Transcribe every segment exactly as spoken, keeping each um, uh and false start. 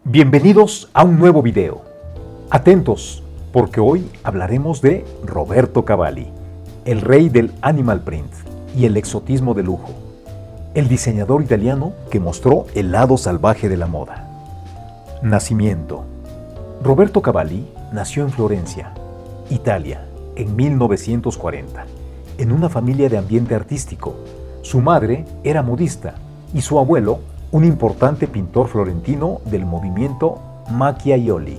Bienvenidos a un nuevo video. Atentos, porque hoy hablaremos de Roberto Cavalli, el rey del animal print y el exotismo de lujo, el diseñador italiano que mostró el lado salvaje de la moda. Nacimiento. Roberto Cavalli nació en Florencia, Italia, en mil novecientos cuarenta, en una familia de ambiente artístico. Su madre era modista y su abuelo un importante pintor florentino del movimiento Macchiaioli.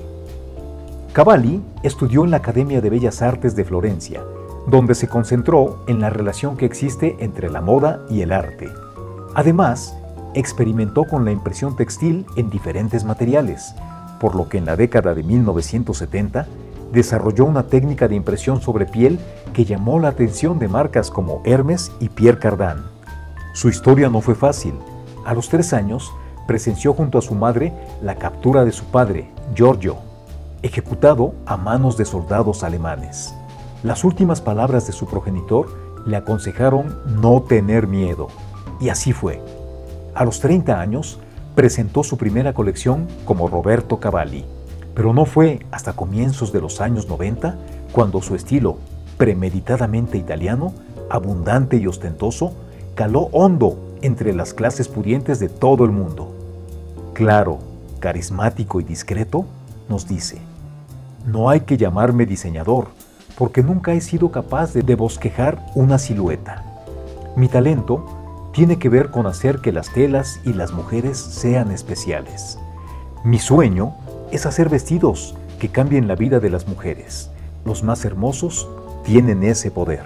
Cavalli estudió en la Academia de Bellas Artes de Florencia, donde se concentró en la relación que existe entre la moda y el arte. Además, experimentó con la impresión textil en diferentes materiales, por lo que en la década de mil novecientos setenta desarrolló una técnica de impresión sobre piel que llamó la atención de marcas como Hermes y Pierre Cardin. Su historia no fue fácil. A los tres años, presenció junto a su madre la captura de su padre, Giorgio, ejecutado a manos de soldados alemanes. Las últimas palabras de su progenitor le aconsejaron no tener miedo, y así fue. A los treinta años, presentó su primera colección como Roberto Cavalli, pero no fue hasta comienzos de los años noventa cuando su estilo, premeditadamente italiano, abundante y ostentoso, caló hondo entre las clases pudientes de todo el mundo. Claro, carismático y discreto, nos dice: no hay que llamarme diseñador, porque nunca he sido capaz de bosquejar una silueta. Mi talento tiene que ver con hacer que las telas y las mujeres sean especiales. Mi sueño es hacer vestidos que cambien la vida de las mujeres. Los más hermosos tienen ese poder.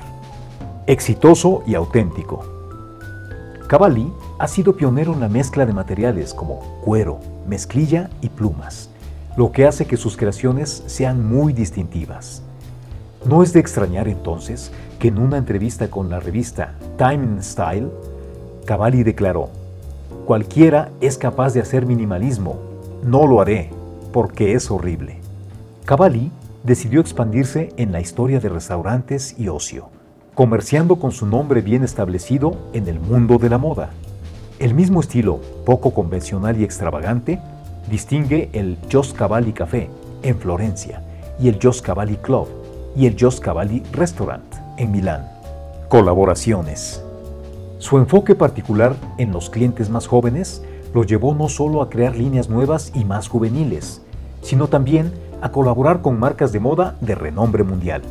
Exitoso y auténtico. Cavalli ha sido pionero en la mezcla de materiales como cuero, mezclilla y plumas, lo que hace que sus creaciones sean muy distintivas. No es de extrañar entonces que en una entrevista con la revista Time and Style, Cavalli declaró: cualquiera es capaz de hacer minimalismo, no lo haré, porque es horrible. Cavalli decidió expandirse en la historia de restaurantes y ocio, comerciando con su nombre bien establecido en el mundo de la moda. El mismo estilo, poco convencional y extravagante, distingue el Jos Cavalli Café en Florencia y el Jos Cavalli Club y el Jos Cavalli Restaurant en Milán. Colaboraciones. Su enfoque particular en los clientes más jóvenes lo llevó no solo a crear líneas nuevas y más juveniles, sino también a colaborar con marcas de moda de renombre mundial.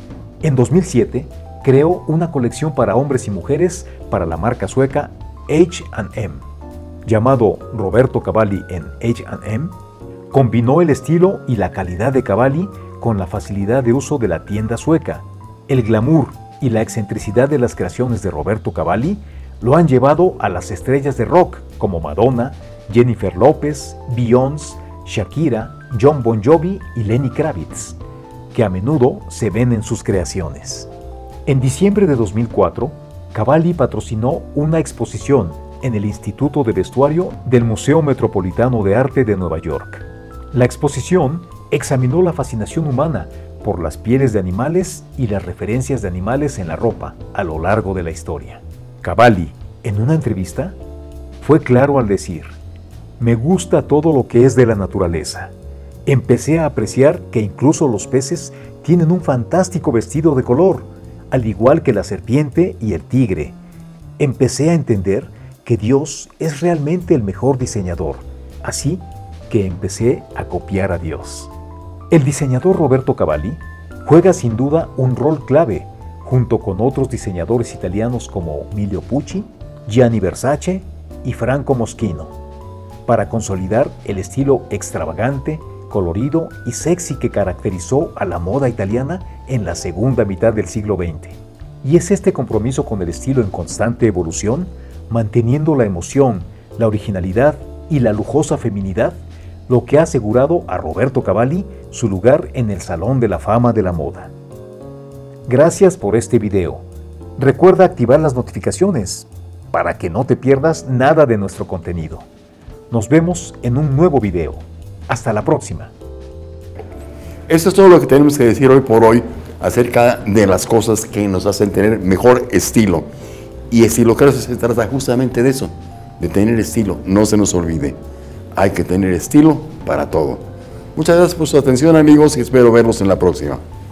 En dos mil siete, creó una colección para hombres y mujeres para la marca sueca H and M. Llamado Roberto Cavalli en H and M, combinó el estilo y la calidad de Cavalli con la facilidad de uso de la tienda sueca. El glamour y la excentricidad de las creaciones de Roberto Cavalli lo han llevado a las estrellas de rock como Madonna, Jennifer López, Beyoncé, Shakira, Jon Bon Jovi y Lenny Kravitz, que a menudo se ven en sus creaciones. En diciembre de dos mil cuatro, Cavalli patrocinó una exposición en el Instituto de Vestuario del Museo Metropolitano de Arte de Nueva York. La exposición examinó la fascinación humana por las pieles de animales y las referencias de animales en la ropa a lo largo de la historia. Cavalli, en una entrevista, fue claro al decir: me gusta todo lo que es de la naturaleza. Empecé a apreciar que incluso los peces tienen un fantástico vestido de color, al igual que la serpiente y el tigre. Empecé a entender que Dios es realmente el mejor diseñador, así que empecé a copiar a Dios. El diseñador Roberto Cavalli juega sin duda un rol clave, junto con otros diseñadores italianos como Emilio Pucci, Gianni Versace y Franco Moschino, para consolidar el estilo extravagante, colorido y sexy que caracterizó a la moda italiana en la segunda mitad del siglo veinte. Y es este compromiso con el estilo en constante evolución, manteniendo la emoción, la originalidad y la lujosa feminidad, lo que ha asegurado a Roberto Cavalli su lugar en el Salón de la Fama de la Moda. Gracias por este video. Recuerda activar las notificaciones para que no te pierdas nada de nuestro contenido. Nos vemos en un nuevo video. Hasta la próxima. Eso es todo lo que tenemos que decir hoy por hoy acerca de las cosas que nos hacen tener mejor estilo. Y estilo, claro, se trata justamente de eso, de tener estilo. No se nos olvide. hay que tener estilo para todo. Muchas gracias por su atención, amigos, y espero verlos en la próxima.